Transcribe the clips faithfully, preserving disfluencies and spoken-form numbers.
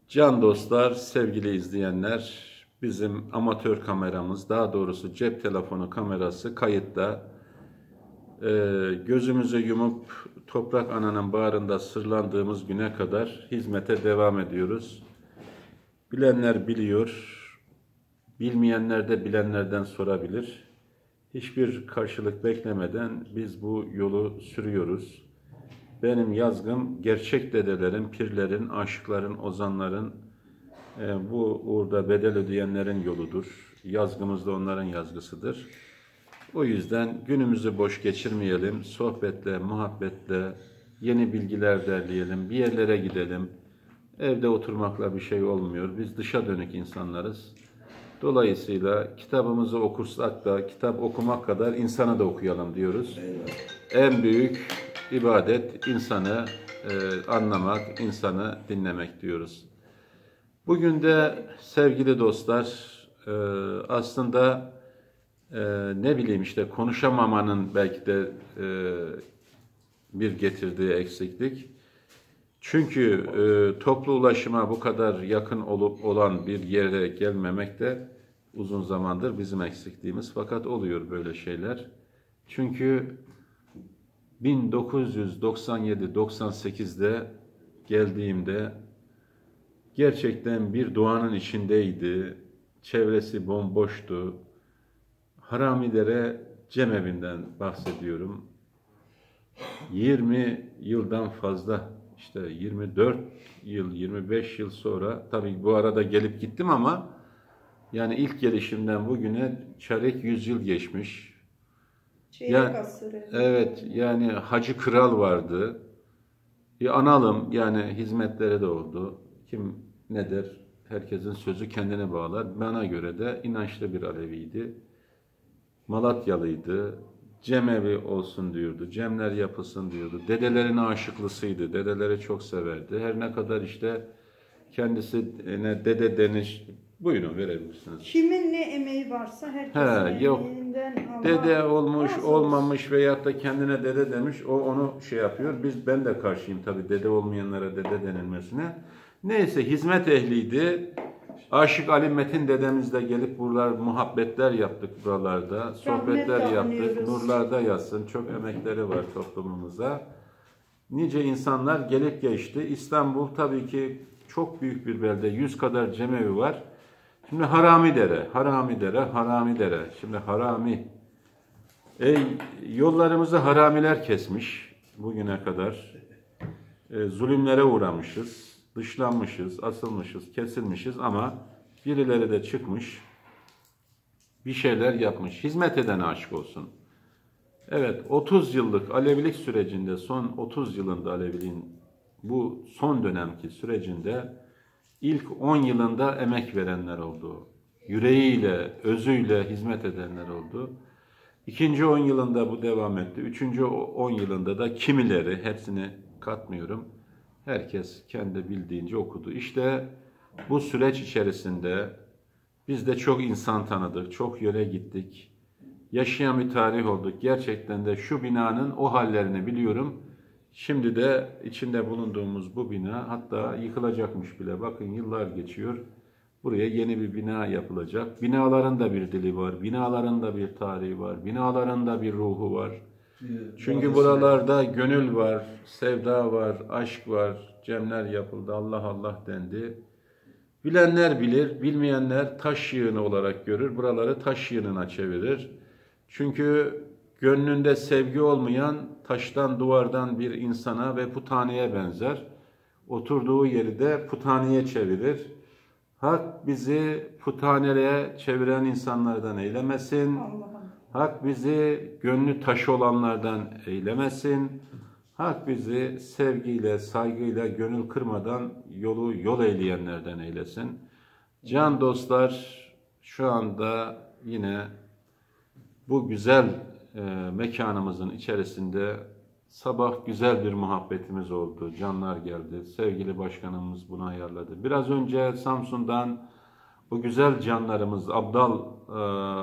Can dostlar, sevgili izleyenler, bizim amatör kameramız, daha doğrusu cep telefonu kamerası kayıtta. Ee, gözümüzü yumup toprak ananın bağrında sırlandığımız güne kadar hizmete devam ediyoruz. Bilenler biliyor, bilmeyenler de bilenlerden sorabilir. Hiçbir karşılık beklemeden biz bu yolu sürüyoruz. Benim yazgım gerçek dedelerin, pirlerin, aşıkların, ozanların, e, bu uğurda bedel ödeyenlerin yoludur. Yazgımız da onların yazgısıdır. O yüzden günümüzü boş geçirmeyelim. Sohbetle, muhabbetle, yeni bilgiler derleyelim, bir yerlere gidelim. Evde oturmakla bir şey olmuyor. Biz dışa dönük insanlarız. Dolayısıyla kitabımızı okursak da kitap okumak kadar insanı da okuyalım diyoruz. En büyük ibadet insanı e, anlamak, insanı dinlemek diyoruz. Bugün de sevgili dostlar e, aslında e, ne bileyim işte konuşamamanın belki de e, bir getirdiği eksiklik. Çünkü e, toplu ulaşıma bu kadar yakın olup olan bir yere gelmemek de uzun zamandır bizim eksikliğimiz. Fakat oluyor böyle şeyler. Çünkü bin dokuz yüz doksan yedi doksan sekizde geldiğimde gerçekten bir doğanın içindeydi. Çevresi bomboştu. Haramidere cemevinden bahsediyorum. yirmi yıldan fazla, işte yirmi dört yıl, yirmi beş yıl sonra, tabii bu arada gelip gittim ama yani ilk gelişimden bugüne çeyrek yüzyıl geçmiş. Yani, evet, yani Hacı Kral vardı. Bir analım, yani hizmetleri de oldu. Kim ne der? Herkesin sözü kendine bağlar. Bana göre de inançlı bir Aleviydi. Malatyalıydı. Cemevi olsun diyordu. Cemler yapılsın diyordu. Dedelerin aşıklısıydı. Dedeleri çok severdi. Her ne kadar işte kendisine dede deniş... Buyurun, verebilirsiniz. Kimin ne emeği varsa herkesin He, yok. emeğinden Allah Dede olmuş, razı olmamış veyahut da kendine dede demiş, o onu şey yapıyor. Biz, ben de karşıyım tabii dede olmayanlara dede denilmesine. Neyse, hizmet ehliydi. Aşık Ali Metin dedemizle gelip buralar muhabbetler yaptık buralarda. Sohbetler Rahmetle yaptık. anıyoruz. Nurlarda yatsın. Çok emekleri var toplumumuza. Nice insanlar gelip geçti. İstanbul tabii ki çok büyük bir belde. Yüz kadar cemevi var. Şimdi Haramidere, Haramidere, Haramidere. Şimdi Harami. Ey, yollarımızı haramiler kesmiş bugüne kadar. E, zulümlere uğramışız. Dışlanmışız, asılmışız, kesilmişiz ama birileri de çıkmış, bir şeyler yapmış. Hizmet eden aşk olsun. Evet, otuz yıllık Alevilik sürecinde, son otuz yılında Aleviliğin bu son dönemki sürecinde ilk on yılında emek verenler oldu. Yüreğiyle, özüyle hizmet edenler oldu. İkinci on yılında bu devam etti. Üçüncü on yılında da kimileri, hepsini katmıyorum, herkes kendi bildiğince okudu. İşte bu süreç içerisinde biz de çok insan tanıdık, çok yere gittik. Yaşayan bir tarih olduk. Gerçekten de şu binanın o hallerini biliyorum. Şimdi de içinde bulunduğumuz bu bina hatta yıkılacakmış bile. Bakın yıllar geçiyor. Buraya yeni bir bina yapılacak. Binaların da bir dili var. Binaların da bir tarihi var. Binaların da bir ruhu var. Çünkü buralarda gönül var, sevda var, aşk var, cemler yapıldı, Allah Allah dendi. Bilenler bilir, bilmeyenler taş yığını olarak görür, buraları taş yığınına çevirir. Çünkü gönlünde sevgi olmayan taştan, duvardan bir insana ve putaneye benzer. Oturduğu yeri de putaneye çevirir. Hak bizi putaneye çeviren insanlardan eylemesin. Allah'ım. Hak bizi gönlü taşı olanlardan eylemesin. Hak bizi sevgiyle, saygıyla, gönül kırmadan yolu yol eyleyenlerden eylesin. Can dostlar, şu anda yine bu güzel e, mekanımızın içerisinde sabah güzel bir muhabbetimiz oldu. Canlar geldi. Sevgili başkanımız bunu ayarladı. Biraz önce Samsun'dan o güzel canlarımız, Abdal, e,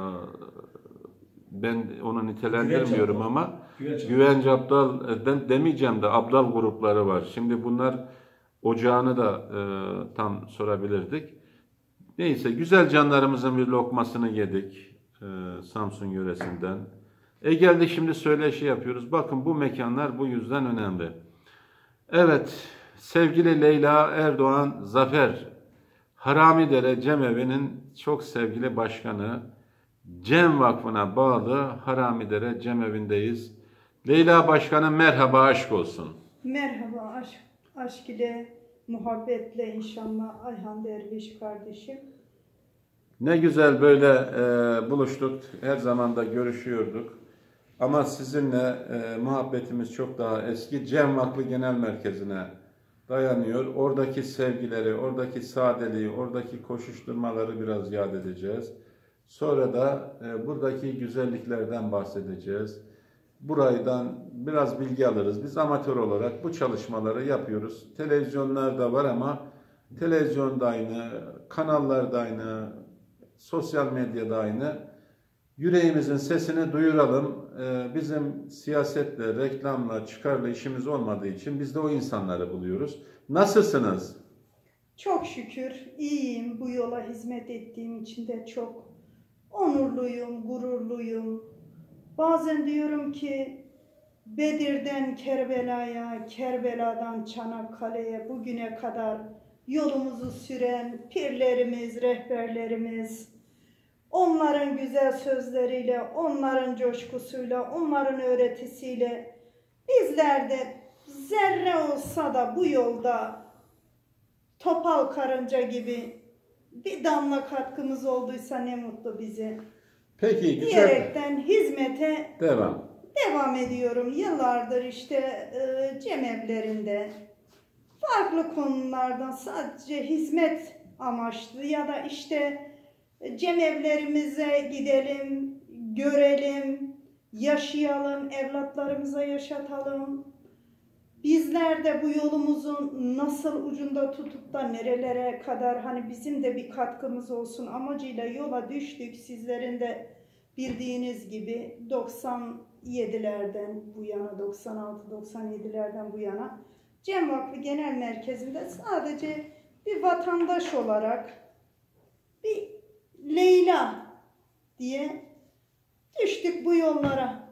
ben onu nitelendirmiyorum Güvenç ama Güvenç Güvenç Abdal, ben demeyeceğim de Abdal grupları var. Şimdi bunlar ocağını da e, tam sorabilirdik. Neyse, güzel canlarımızın bir lokmasını yedik e, Samsun yöresinden. E geldik şimdi söyleşi yapıyoruz. Bakın, bu mekanlar bu yüzden önemli. Evet, sevgili Leyla Erdoğan Zafer, Haramidere Cemevi'nin çok sevgili başkanı, Cem Vakfı'na bağlı Haramidere Cemevi'ndeyiz. Leyla Başkanım, merhaba, aşk olsun. Merhaba, aşk, aşk ile, muhabbetle inşallah Ayhan Derviş kardeşim. Ne güzel böyle e, buluştuk, her zaman da görüşüyorduk. Ama sizinle e, muhabbetimiz çok daha eski. Cem Vakfı Genel Merkezi'ne dayanıyor. Oradaki sevgileri, oradaki sadeliği, oradaki koşuşturmaları biraz yad edeceğiz. Sonra da e, buradaki güzelliklerden bahsedeceğiz. Buraydan biraz bilgi alırız. Biz amatör olarak bu çalışmaları yapıyoruz. Televizyonlarda var ama televizyonda aynı, kanallarda aynı, sosyal medyada aynı. Yüreğimizin sesini duyuralım. Ee, bizim siyasetle, reklamla, çıkarla işimiz olmadığı için biz de o insanları buluyoruz. Nasılsınız? Çok şükür iyiyim. Bu yola hizmet ettiğim için de çok onurluyum, gururluyum. Bazen diyorum ki Bedir'den Kerbela'ya, Kerbela'dan Çanakkale'ye bugüne kadar yolumuzu süren pirlerimiz, rehberlerimiz, onların güzel sözleriyle, onların coşkusuyla, onların öğretisiyle bizler de zerre olsa da bu yolda topal karınca gibi bir damla katkımız olduysa ne mutlu bize. Peki, güzel. Diyerekten hizmete Devam. devam ediyorum. Yıllardır işte e, cemevlerinde farklı konulardan sadece hizmet amaçlı ya da işte cemevlerimize gidelim, görelim, yaşayalım, evlatlarımıza yaşatalım. Bizler de bu yolumuzun nasıl ucunda tutup da nerelere kadar hani bizim de bir katkımız olsun amacıyla yola düştük. Sizlerin de bildiğiniz gibi doksan yedilerden bu yana, doksan altı doksan yedilerden bu yana Cem Vakfı Genel Merkezi'nde sadece bir vatandaş olarak bir Leyla diye düştük bu yollara.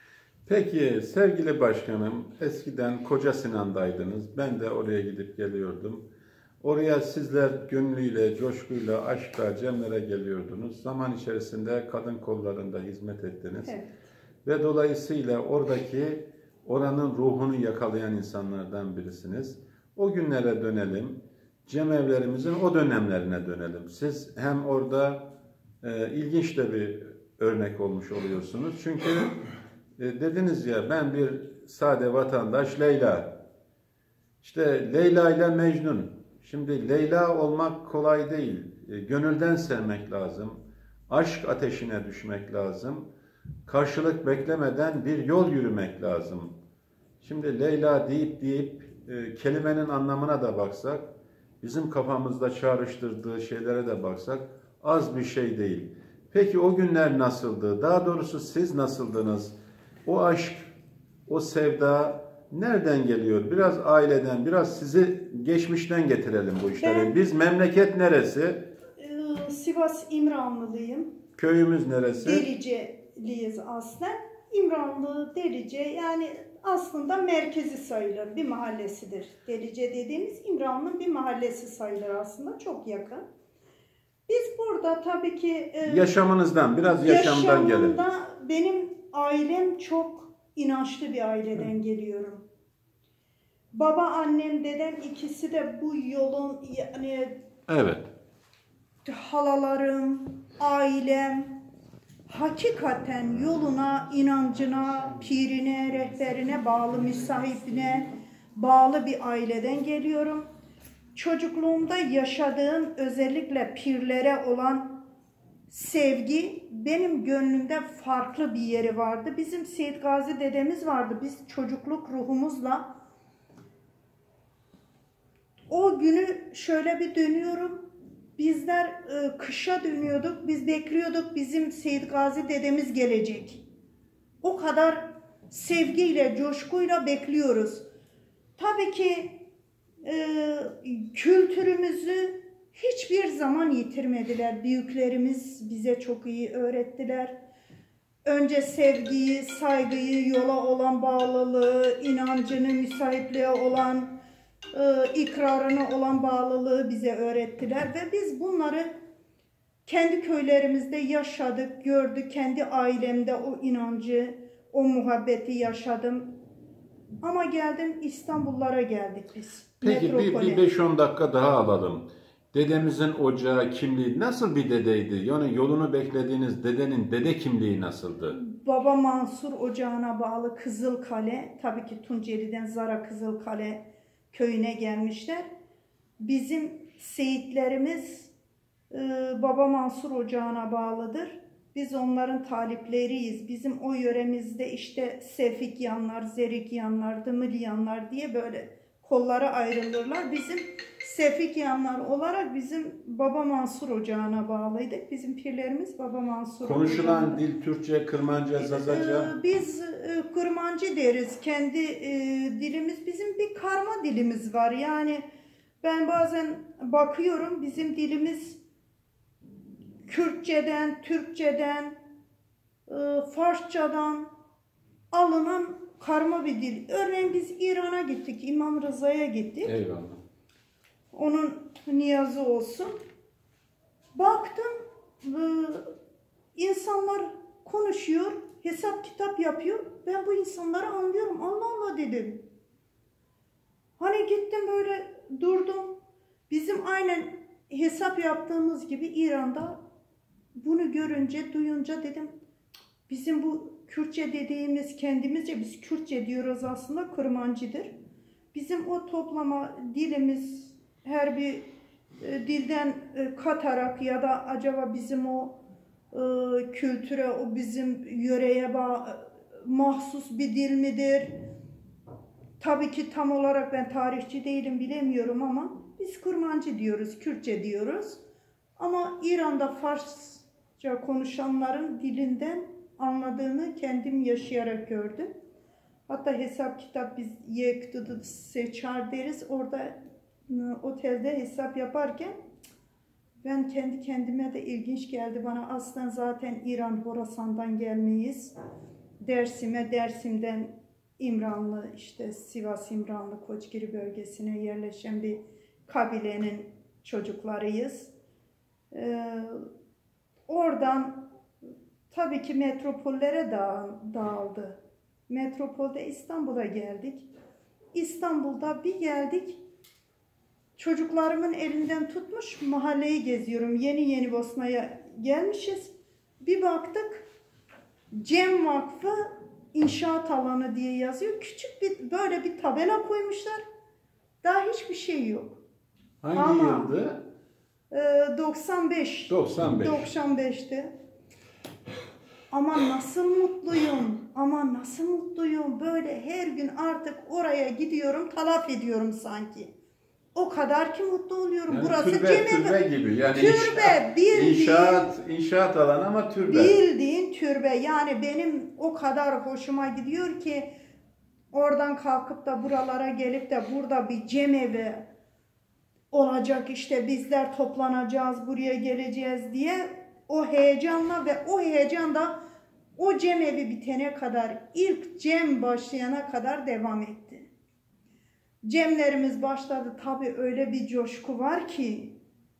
Peki sevgili başkanım, eskiden Koca Sinan'daydınız. Ben de oraya gidip geliyordum. Oraya sizler gönlüyle, coşkuyla, aşkla, cemlere geliyordunuz. Zaman içerisinde kadın kollarında hizmet ettiniz. Evet. Ve dolayısıyla oradaki oranın ruhunu yakalayan insanlardan birisiniz. O günlere dönelim. Cemevlerimizin o dönemlerine dönelim. Siz hem orada e, ilginç de bir örnek olmuş oluyorsunuz. Çünkü e, dediniz ya, ben bir sade vatandaş Leyla. İşte Leyla ile Mecnun. Şimdi Leyla olmak kolay değil. E, gönülden sevmek lazım. Aşk ateşine düşmek lazım. Karşılık beklemeden bir yol yürümek lazım. Şimdi Leyla deyip deyip e, kelimenin anlamına da baksak, bizim kafamızda çağrıştırdığı şeylere de baksak az bir şey değil. Peki o günler nasıldı? Daha doğrusu siz nasıldınız? O aşk, o sevda nereden geliyor? Biraz aileden, biraz sizi geçmişten getirelim bu işlere. Ben, Biz memleket neresi? E, Sivas İmranlılıyım. Köyümüz neresi? Deliceliyiz aslen. İmranlı, Delice yani aslında merkezi sayılır. Bir mahallesidir. Delice dediğimiz İmranlı'nın bir mahallesi sayılır aslında. Çok yakın. Biz burada tabii ki e, yaşamınızdan, biraz yaşamdan gelin. Yaşamında benim ailem çok inançlı bir aileden geliyorum. Baba, annem, dedem ikisi de bu yolun yani evet. Halalarım, ailem hakikaten yoluna, inancına, pirine, rehberine bağlı, müsahibine bağlı bir aileden geliyorum. Çocukluğumda yaşadığım özellikle pirlere olan sevgi benim gönlümde farklı bir yeri vardı. Bizim Seyit Gazi dedemiz vardı. Biz çocukluk ruhumuzla o günü şöyle bir dönüyorum. Bizler e, kışa dönüyorduk. Biz bekliyorduk bizim Seyit Gazi dedemiz gelecek. O kadar sevgiyle, coşkuyla bekliyoruz. Tabii ki e, kültürümüzü hiçbir zaman yitirmediler. Büyüklerimiz bize çok iyi öğrettiler. Önce sevgiyi, saygıyı, yola olan bağlılığı, inancını, müsaitliğe olan, e, ikrarına olan bağlılığı bize öğrettiler. Ve biz bunları kendi köylerimizde yaşadık, gördük. Kendi ailemde o inancı, o muhabbeti yaşadım. Ama geldim İstanbullara geldik biz. Peki bir, Metropole. bir beş on dakika daha alalım. Dedemizin ocağı, kimliği nasıl bir dedeydi? Yani yolunu beklediğiniz dedenin dede kimliği nasıldı? Baba Mansur Ocağı'na bağlı Kızılkale, tabii ki Tunceli'den Zara Kızılkale köyüne gelmişler. Bizim seyitlerimiz e, Baba Mansur Ocağı'na bağlıdır. Biz onların talipleriyiz. Bizim o yöremizde işte Sefikyanlar, Zerikyanlar, Dımılyanlar diye böyle kollara ayrılırlar. Bizim Sefikyanlar olarak bizim Baba Mansur Ocağı'na bağlıydık. Bizim pirlerimiz Baba Mansur Konuşulan Ocağı'na. dil Türkçe, Kırmanca, Zazaca. Ee, Biz e, Kırmancı deriz. Kendi e, dilimiz, bizim bir karma dilimiz var. Yani ben bazen bakıyorum bizim dilimiz Kürtçeden, Türkçeden, e, Farsçadan alınan karma bir dil. Örneğin biz İran'a gittik, İmam Rıza'ya gittik. Eyvallah. Onun niyazı olsun. Baktım e, insanlar konuşuyor, hesap kitap yapıyor. Ben bu insanları anlıyorum. Allah Allah dedim. Hani gittim böyle durdum. Bizim aynen hesap yaptığımız gibi İran'da bunu görünce, duyunca dedim bizim bu Kürtçe dediğimiz kendimizce, biz Kürtçe diyoruz aslında, Kırmancıdır. Bizim o toplama dilimiz her bir e, dilden e, katarak ya da acaba bizim o e, kültüre, o bizim yöreye bağ, mahsus bir dil midir? Tabii ki tam olarak ben tarihçi değilim, bilemiyorum ama biz Kırmancı diyoruz, Kürtçe diyoruz. Ama İran'da Farsça konuşanların dilinden anladığını kendim yaşayarak gördüm. Hatta hesap kitap biz yektudu seçar deriz. Orada otelde hesap yaparken ben kendi kendime de ilginç geldi bana. Aslında zaten İran Horasan'dan gelmeyiz. Dersim'e, Dersim'den İmranlı, işte Sivas İmranlı Koçgiri bölgesine yerleşen bir kabilenin çocuklarıyız. Ee, oradan tabii ki metropollere dağ, dağıldı. Metropolde İstanbul'a geldik. İstanbul'da bir geldik. Çocuklarımın elinden tutmuş mahalleyi geziyorum. Yeni yeni Bosna'ya gelmişiz. Bir baktık Cem Vakfı İnşaat Alanı diye yazıyor. Küçük bir böyle bir tabela koymuşlar. Daha hiçbir şey yok. Hangi Ama, yıldı? E, doksan beş. doksan beş. doksan beşte. Ama nasıl mutluyum. Ama nasıl mutluyum. Böyle her gün artık oraya gidiyorum, talaf ediyorum sanki. O kadar ki mutlu oluyorum. Yani burası türbe, Cemevi. türbe gibi. Yani türbe, inşaat, bildiğin, inşaat, inşaat alanı ama türbe. Bildiğin türbe. Yani benim o kadar hoşuma gidiyor ki oradan kalkıp da buralara gelip de burada bir cemevi olacak, işte bizler toplanacağız, buraya geleceğiz diye o heyecanla ve o heyecan da o cemevi bitene kadar, ilk cem başlayana kadar devam etti. Cemlerimiz başladı, tabii öyle bir coşku var ki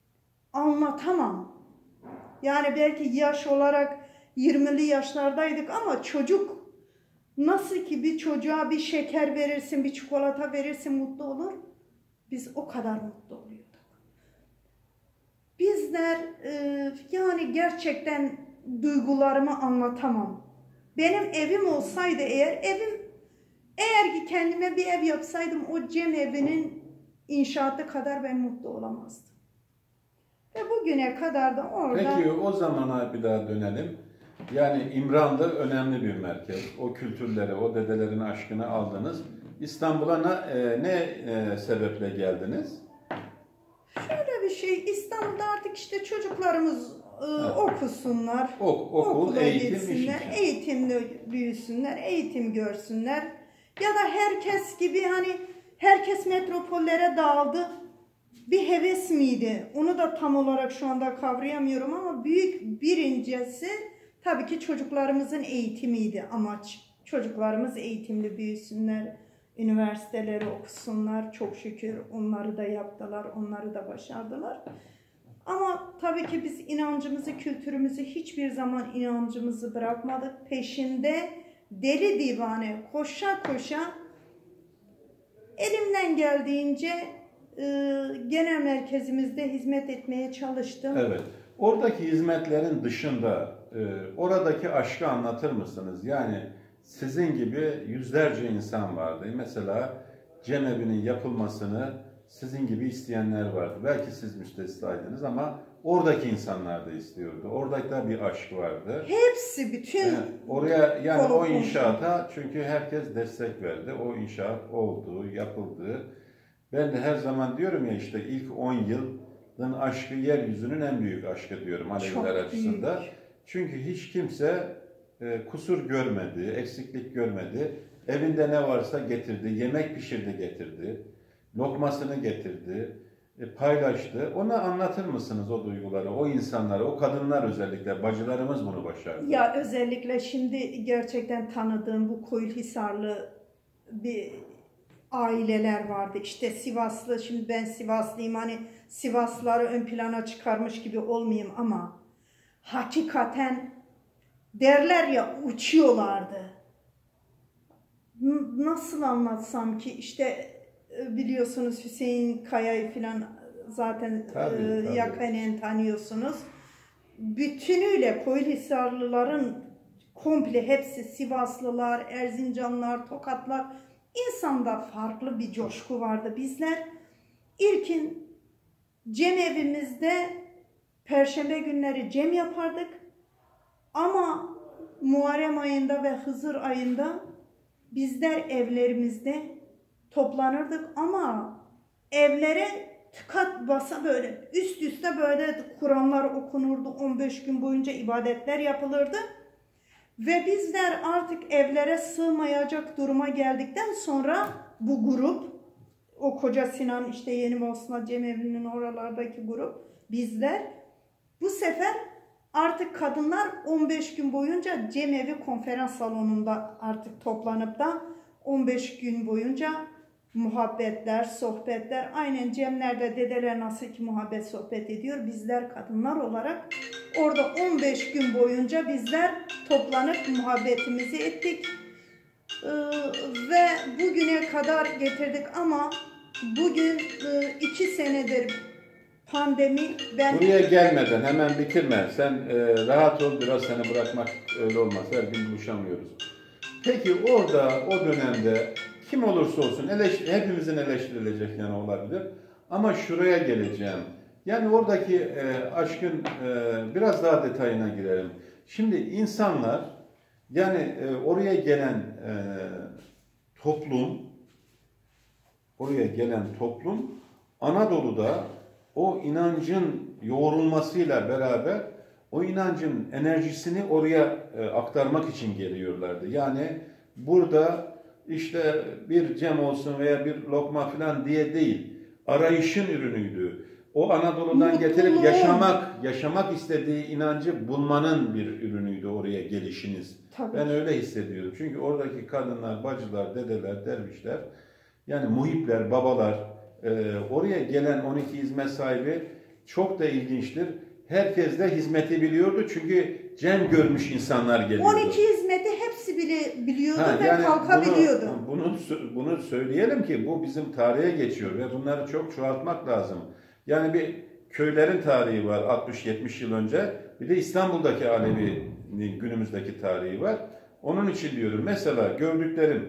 anlatamam. Yani belki yaş olarak yirmili yaşlardaydık ama çocuk nasıl ki bir çocuğa bir şeker verirsin, bir çikolata verirsin mutlu olur. Biz o kadar mutlu oluyorduk. Bizler e, yani gerçekten duygularımı anlatamam. Benim evim olsaydı eğer, evim eğer ki kendime bir ev yapsaydım o Cem evinin inşaatı kadar ben mutlu olamazdım. Ve bugüne kadar da orada... Peki o zamana bir daha dönelim. Yani İmranlı önemli bir merkez. O kültürleri, o dedelerin aşkını aldınız. İstanbul'a ne, e, ne e, sebeple geldiniz? Şöyle bir şey, İstanbul'da artık işte çocuklarımız e, evet. okusunlar, Ok, okul, okula eğitim, gitsinler, iş eğitimle büyüsünler, eğitim görsünler. Ya da herkes gibi hani Herkes metropollere dağıldı. Bir heves miydi? Onu da tam olarak şu anda kavrayamıyorum ama büyük birincisi tabii ki çocuklarımızın eğitimiydi amaç. Çocuklarımız eğitimli büyüsünler, üniversiteleri okusunlar. Çok şükür onları da yaptılar, onları da başardılar. Ama tabii ki biz inancımızı, kültürümüzü hiçbir zaman inancımızı bırakmadık. Peşinde deli divane koşa koşa elimden geldiğince e, genel merkezimizde hizmet etmeye çalıştım. Evet. Oradaki hizmetlerin dışında e, oradaki aşkı anlatır mısınız? Yani sizin gibi yüzlerce insan vardı. Mesela cemevinin yapılmasını sizin gibi isteyenler vardı. Belki siz müstesnaydınız ama oradaki insanlar da istiyordu. Oradaki da bir aşk vardı. Hepsi, bütün Yani oraya, yani o konu inşaata çünkü herkes destek verdi. O inşaat oldu, yapıldı. Ben de her zaman diyorum ya, işte ilk on yılın aşkı yeryüzünün en büyük aşkı diyorum Aleviler açısından. Çünkü hiç kimse e, kusur görmedi, eksiklik görmedi. Evinde ne varsa getirdi, yemek pişirdi getirdi, lokmasını getirdi, e, paylaştı. Ona anlatır mısınız o duyguları, o insanları, o kadınlar özellikle, bacılarımız bunu başardı. Ya özellikle şimdi gerçekten tanıdığım bu Koyulhisarlı bir aileler vardı. İşte Sivaslı, şimdi ben Sivaslıyım, hani Sivaslıları ön plana çıkarmış gibi olmayayım ama hakikaten derler ya, uçuyorlardı. N- nasıl anlatsam ki, işte biliyorsunuz Hüseyin Kaya'yı falan zaten Tabii, e, tabii. yakinen tanıyorsunuz. Bütünüyle Koyulhisarlıların komple hepsi, Sivaslılar, Erzincanlılar, Tokatlar, insanda farklı bir coşku vardı. Bizler ilkin cemevimizde Perşembe günleri cem yapardık ama Muharrem ayında ve Hızır ayında bizler evlerimizde toplanırdık ama evlere tıkat basa böyle üst üste böyle Kur'anlar okunurdu, on beş gün boyunca ibadetler yapılırdı ve bizler artık evlere sığmayacak duruma geldikten sonra bu grup, o Koca Sinan, işte Yeni Bosna Cemevi'nin oralardaki grup, bizler bu sefer artık kadınlar on beş gün boyunca Cemevi konferans salonunda artık toplanıp da on beş gün boyunca muhabbetler, sohbetler, aynen cemlerde dedeler nasıl ki muhabbet sohbet ediyor, bizler kadınlar olarak orada on beş gün boyunca bizler toplanıp muhabbetimizi ettik ee, ve bugüne kadar getirdik ama bugün e, iki senedir pandemi, ben... Buraya gelmeden hemen bitirme. Sen e, rahat ol, biraz seni bırakmak öyle olmaz. Her gün buluşamıyoruz. Peki orada, o dönemde kim olursa olsun eleş, hepimizin eleştirilecek yanı olabilir. Ama şuraya geleceğim. Yani oradaki e, aşkın e, biraz daha detayına girelim. Şimdi insanlar, yani e, oraya gelen e, toplum, oraya gelen toplum Anadolu'da o inancın yoğrulmasıyla beraber o inancın enerjisini oraya e, aktarmak için geliyorlardı. Yani burada işte bir cem olsun veya bir lokma falan diye değil, arayışın ürünüydü. O Anadolu'dan Mutluluğun. getirip yaşamak, yaşamak istediği inancı bulmanın bir ürünüydü oraya gelişiniz. Tabii. Ben öyle hissediyorum. Çünkü oradaki kadınlar, bacılar, dedeler, dervişler, yani muhipler, babalar, e, oraya gelen on iki hizmet sahibi çok da ilginçtir. Herkes de hizmeti biliyordu çünkü cem görmüş insanlar geliyordu. on iki hizmeti hepsi bile biliyordu Ha, ve yani kalkabiliyordu. Bunu, bunu, bunu söyleyelim ki bu bizim tarihe geçiyor ve bunları çok çoğaltmak lazım. Yani bir köylerin tarihi var altmış yetmiş yıl önce, bir de İstanbul'daki Alevi'nin günümüzdeki tarihi var. Onun için diyorum, mesela gördüklerim,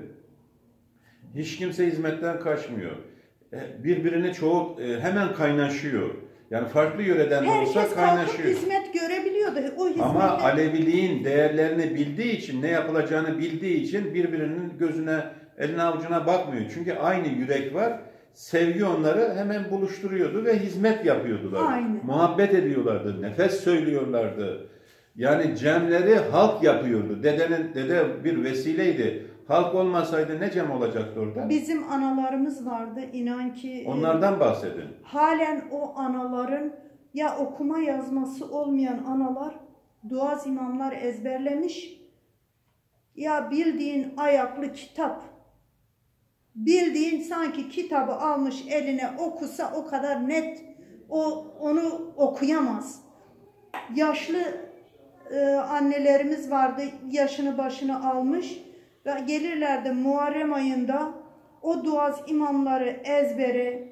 hiç kimse hizmetten kaçmıyor. Birbirini çoğu hemen kaynaşıyor. Yani farklı yöreden de olsa Herkes kaynaşıyor. kalkıp hizmet görebiliyordu. O hizmette... Ama Aleviliğin değerlerini bildiği için, ne yapılacağını bildiği için birbirinin gözüne, eline avucuna bakmıyor. Çünkü aynı yürek var. Sevgi onları hemen buluşturuyordu ve hizmet yapıyordular. Aynen. Muhabbet ediyorlardı, nefes söylüyorlardı. Yani cemleri halk yapıyordu. Dedenin, dede bir vesileydi. Halk olmasaydı ne cem olacaktı orada? Bizim analarımız vardı, inan ki. Onlardan bahsedin. Halen o anaların, ya okuma yazması olmayan analar duaz imamlar ezberlemiş, ya bildiğin ayaklı kitap, bildiğin sanki kitabı almış eline okusa o kadar net o onu okuyamaz. Yaşlı e, annelerimiz vardı, yaşını başını almış ve gelirlerdi Muharrem ayında o duaz imamları ezbere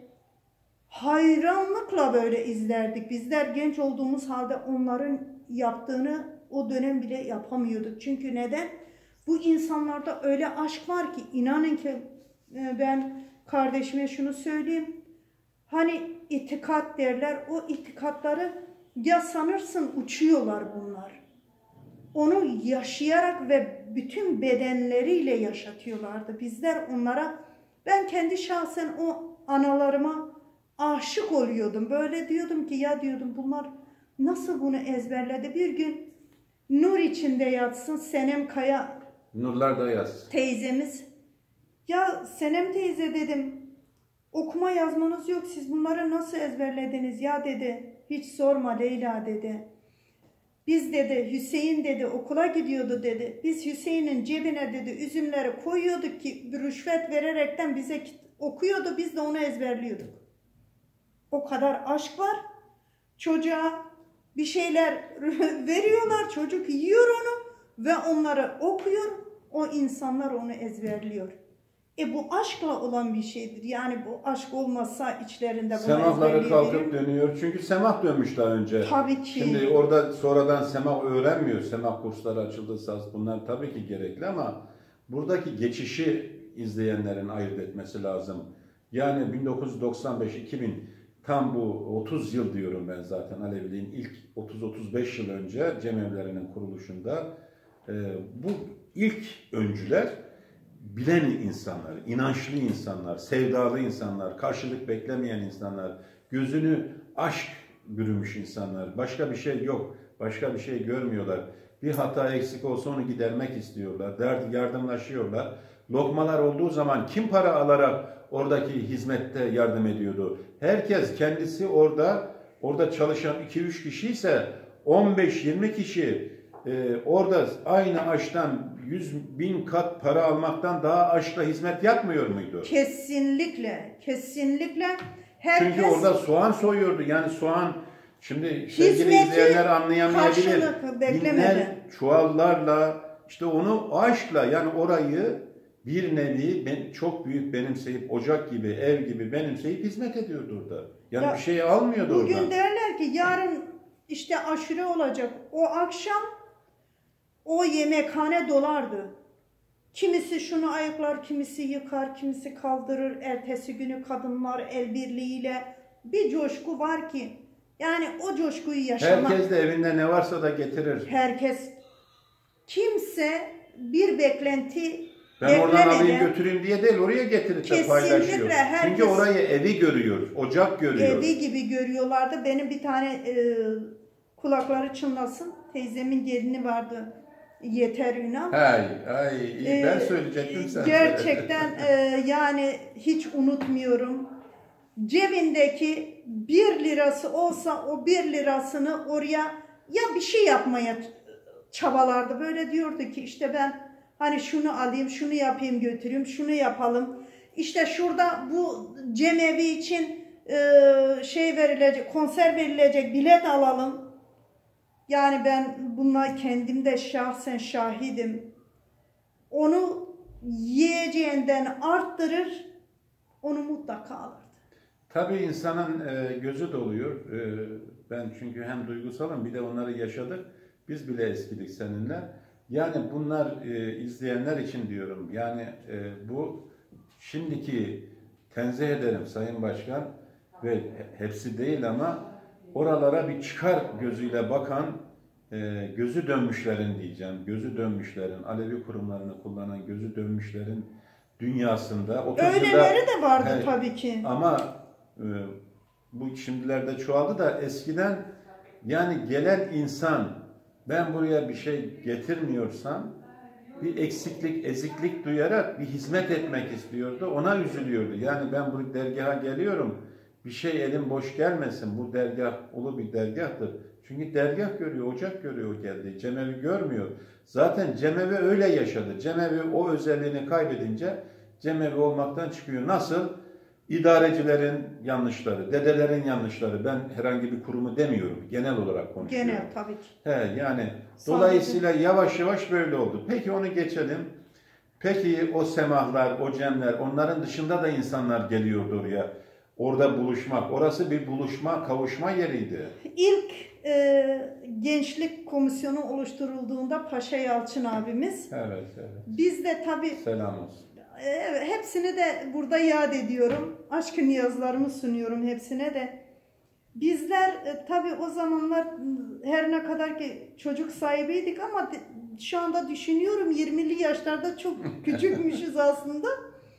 hayranlıkla böyle izlerdik. Bizler genç olduğumuz halde onların yaptığını o dönem bile yapamıyorduk. Çünkü neden? Bu insanlarda öyle aşk var ki, inanın ki ben kardeşime şunu söyleyeyim. Hani itikat derler, o itikatları ya sanırsın uçuyorlar bunlar. Onu yaşayarak ve bütün bedenleriyle yaşatıyorlardı. Bizler onlara, ben kendi şahsen o analarıma aşık oluyordum. Böyle diyordum ki ya diyordum bunlar nasıl bunu ezberledi? Bir gün nur içinde yatsın Senem Kaya Nurlar da yaz. teyzemiz. Ya Senem teyze dedim, okuma yazmanız yok, siz bunları nasıl ezberlediniz? Ya dedi, hiç sorma Leyla dedi. Biz dedi, Hüseyin dedi okula gidiyordu dedi. Biz Hüseyin'in cebine dedi üzümleri koyuyorduk ki rüşvet vererekten bize okuyordu, biz de onu ezberliyorduk. O kadar aşk var. Çocuğa bir şeyler veriyorlar, çocuk yiyor onu ve onları okuyor. O insanlar onu ezberliyor. E bu aşkla olan bir şeydir. Yani bu aşk olmazsa içlerinde bunu semahları kalkıp dönüyor. Çünkü semah dönmüş daha önce. Tabii ki. Şimdi orada sonradan semah öğrenmiyor. Semah kursları açıldı, saz bunlar tabii ki gerekli ama buradaki geçişi izleyenlerin ayırt etmesi lazım. Yani bin dokuz yüz doksan beş iki bin tam bu otuz yıl diyorum ben zaten Aleviliğin ilk otuz otuz beş yıl önce cemevlerinin kuruluşunda e, bu ilk öncüler bilen insanlar, inançlı insanlar, sevdalı insanlar, karşılık beklemeyen insanlar, gözünü aşk bürümüş insanlar. Başka bir şey yok, başka bir şey görmüyorlar. Bir hata eksik olsa onu gidermek istiyorlar, dert yardımlaşıyorlar. Lokmalar olduğu zaman kim para alarak oradaki hizmette yardım ediyordu? Herkes kendisi orada, orada çalışan iki üç kişi ise on beş yirmi kişi Ee, orada aynı aştan yüz bin kat para almaktan daha aşla hizmet yapmıyor muydu? Kesinlikle, kesinlikle. Herkes çünkü orada soğan soyuyordu. Yani soğan, şimdi sevgili hizmeti izleyenler anlayamayabilir. karşılık beklemedi. Binler çuvallarla, işte onu aşkla, yani orayı bir nevi ben, çok büyük benimseyip, ocak gibi, ev gibi benimseyip hizmet ediyordu orada. Yani Ya, bir şey almıyordu bugün oradan. Bugün derler ki yarın işte aşure olacak. O akşam o yemekhane dolardı. Kimisi şunu ayıklar, kimisi yıkar, kimisi kaldırır. Ertesi günü kadınlar el birliğiyle bir coşku var ki. Yani o coşkuyu yaşamak. Herkes de evinde ne varsa da getirir. Herkes, kimse bir beklenti ben oradan alayım götüreyim diye değil, oraya getirip de paylaşıyor. Herkes, çünkü orayı evi görüyor, ocak görüyor. Evi gibi görüyorlardı. Benim bir tane e, kulakları çınlasın, teyzemin gelini vardı. Yeter Ünal. Hay, hay, ben ee, söyleyecektim sen. Gerçekten e, yani hiç unutmuyorum. Cebindeki bir lirası olsa o bir lirasını oraya ya bir şey yapmaya çabalardı. Böyle diyordu ki işte ben hani şunu alayım, şunu yapayım götüreyim, şunu yapalım. İşte şurada bu cemevi için e, şey verilecek, konser verilecek, bilet alalım. Yani ben bunlar kendim de şahsen şahidim. Onu yiyeceğinden arttırır, onu mutlaka alırdı. Tabii insanın e, gözü doluyor. E, ben çünkü hem duygusalım, bir de onları yaşadık. Biz bile eskidik seninle. Yani bunlar e, izleyenler için diyorum. Yani e, bu şimdiki, tenzih ederim Sayın Başkan ve hepsi değil ama oralara bir çıkar gözüyle bakan, e, gözü dönmüşlerin diyeceğim, gözü dönmüşlerin, Alevi kurumlarını kullanan gözü dönmüşlerin dünyasında. Öyleleri de vardı he, tabii ki. Ama e, bu şimdilerde çoğaldı da eskiden yani gelen insan, ben buraya bir şey getirmiyorsam bir eksiklik, eziklik duyarak bir hizmet etmek istiyordu. Ona üzülüyordu. Yani ben bu dergaha geliyorum, bir şey elim boş gelmesin. Bu dergah ulu bir dergahtır. Çünkü dergah görüyor, ocak görüyor o geldiği. Cemevi görmüyor. Zaten cemevi öyle yaşadı. Cemevi o özelliğini kaybedince cemevi olmaktan çıkıyor. Nasıl? İdarecilerin yanlışları, dedelerin yanlışları. Ben herhangi bir kurumu demiyorum. Genel olarak konuşuyorum. Genel tabii ki. He, yani Sadece... dolayısıyla yavaş yavaş böyle oldu. Peki onu geçelim. Peki o semahlar, o cemler, onların dışında da insanlar geliyordu oraya. Orada buluşmak. Orası bir buluşma, kavuşma yeriydi. İlk e, gençlik komisyonu oluşturulduğunda Paşa Yalçın abimiz. Evet, evet. Biz de tabii... Selam olsun. E, hepsini de burada yad ediyorum. Aşk-ı niyazlarımı sunuyorum hepsine de. Bizler e, tabii o zamanlar her ne kadar ki çocuk sahibiydik ama de, şu anda düşünüyorum yirmili yaşlarda çok küçükmüşüz aslında.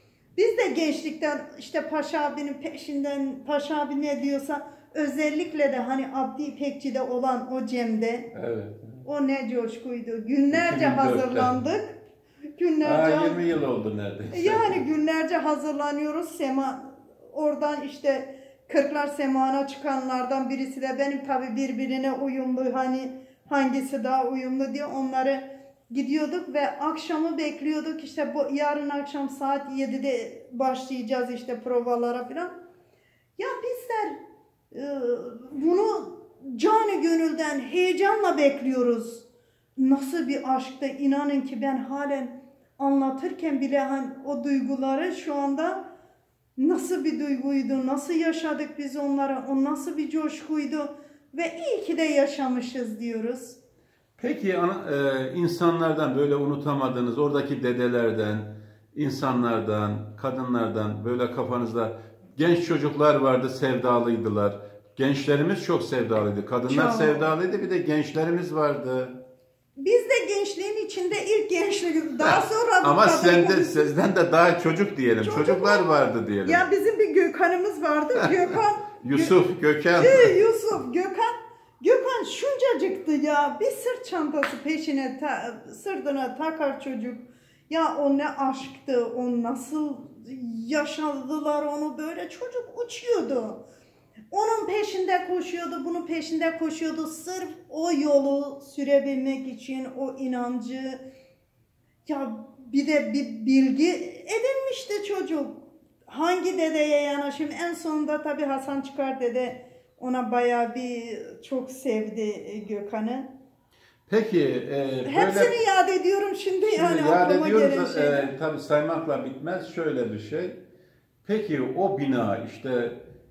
Biz de gençlikten işte Paşa abinin peşinden, Paşa abi ne diyorsa özellikle de hani Abdi İpekçi'de olan o cemde, evet. O ne coşkuydu. Günlerce iki bin dörtte hazırlandık. Günlerce, Aa, yirmi yıl oldu neredeyse. Yani günlerce hazırlanıyoruz. Sema, oradan işte Kırklar Semağı'na çıkanlardan birisi de benim tabii birbirine uyumlu, hani hangisi daha uyumlu diye onları gidiyorduk ve akşamı bekliyorduk. İşte bu yarın akşam saat yedide başlayacağız işte provalara falan. Ya bizler e, bunu canı gönülden heyecanla bekliyoruz. Nasıl bir aşktı, inanın ki ben halen anlatırken bile hani o duyguları şu anda nasıl bir duyguydu, nasıl yaşadık biz onları, o nasıl bir coşkuydu ve iyi ki de yaşamışız diyoruz. Peki e, insanlardan böyle unutamadığınız, oradaki dedelerden, insanlardan, kadınlardan böyle kafanızda genç çocuklar vardı, sevdalıydılar. Gençlerimiz çok sevdalıydı. Kadınlar çok sevdalıydı, bir de gençlerimiz vardı. Biz de gençliğin içinde ilk gençlik, daha sonra ama sende, sizden de daha çocuk diyelim. Çocuklar, Çocuklar vardı diyelim. Ya bizim bir Gökhan'ımız vardı. Gökhan. Yusuf, Gökhan. Yusuf, Gökhan. Gökhan şuncacıktı ya. Bir sırt çantası peşine, ta, sırtına takar çocuk. Ya o ne aşktı. O nasıl yaşadılar onu böyle. Çocuk uçuyordu. Onun peşinde koşuyordu, bunun peşinde koşuyordu. Sırf o yolu sürebilmek için o inancı. Ya bir de bir bilgi edinmişti çocuk. Hangi dedeye yanaşayım? En sonunda tabii Hasan Çıkar dede ona bayağı bir çok sevdi Gökhan'ı. Peki. E, Hepsini böyle, yad ediyorum şimdi. şimdi Yani yad ediyoruz. E, tabii saymakla bitmez. Şöyle bir şey. Peki o bina işte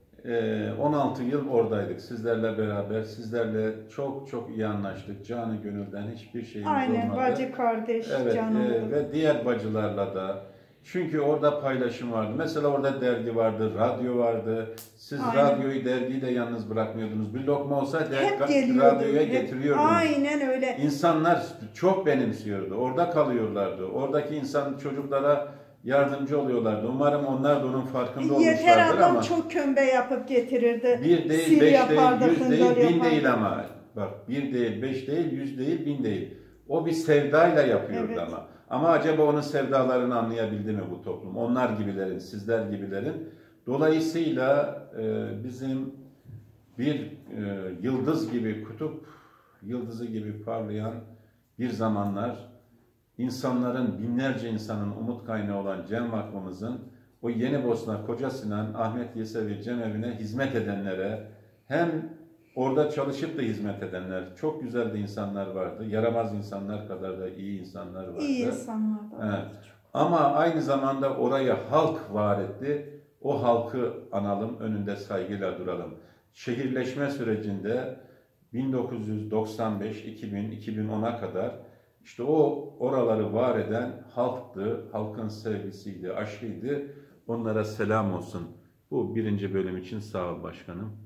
on altı yıl oradaydık sizlerle beraber. Sizlerle çok çok iyi anlaştık. Canı gönülden hiçbir şeyimiz Aynen, olmadı. Aynen bacı kardeş evet, canım. E, ve diğer bacılarla da. Çünkü orada paylaşım vardı. Mesela orada dergi vardı, radyo vardı. Siz Aynen. radyoyu, dergiyi de yalnız bırakmıyordunuz. Bir lokma olsa dergi, radyoya hep, getiriyordunuz. Aynen öyle. İnsanlar çok benimsiyordu. Orada kalıyorlardı. Oradaki insan çocuklara yardımcı oluyorlardı. Umarım onlar da onun farkında olmuşlardır ama. Yeter adam çok kömbe yapıp getirirdi. Bir değil, Sil beş yapardı, değil, yüz değil, bin yapardı. Değil ama. Bak bir değil, beş değil, yüz değil, bin değil. O bir sevdayla yapıyordu evet. ama. Ama acaba onun sevdalarını anlayabildi mi bu toplum? Onlar gibilerin, sizler gibilerin. Dolayısıyla e, bizim bir e, yıldız gibi, kutup yıldızı gibi parlayan bir zamanlar insanların, binlerce insanın umut kaynağı olan Cem Vakfımızın o Yenibosna, Koca Sinan, Ahmet Yesevi Cemevi'ne hizmet edenlere, hem orada çalışıp da hizmet edenler, çok güzel de insanlar vardı. Yaramaz insanlar kadar da iyi insanlar vardı. İyi insanlar da vardı. Evet. Ama aynı zamanda oraya halk var etti. O halkı analım, önünde saygıyla duralım. Şehirleşme sürecinde bin dokuz yüz doksan beş, iki bin, iki bin ona kadar işte o oraları var eden halktı, halkın sevgisiydi, aşkıydı. Onlara selam olsun. Bu birinci bölüm için sağ ol başkanım.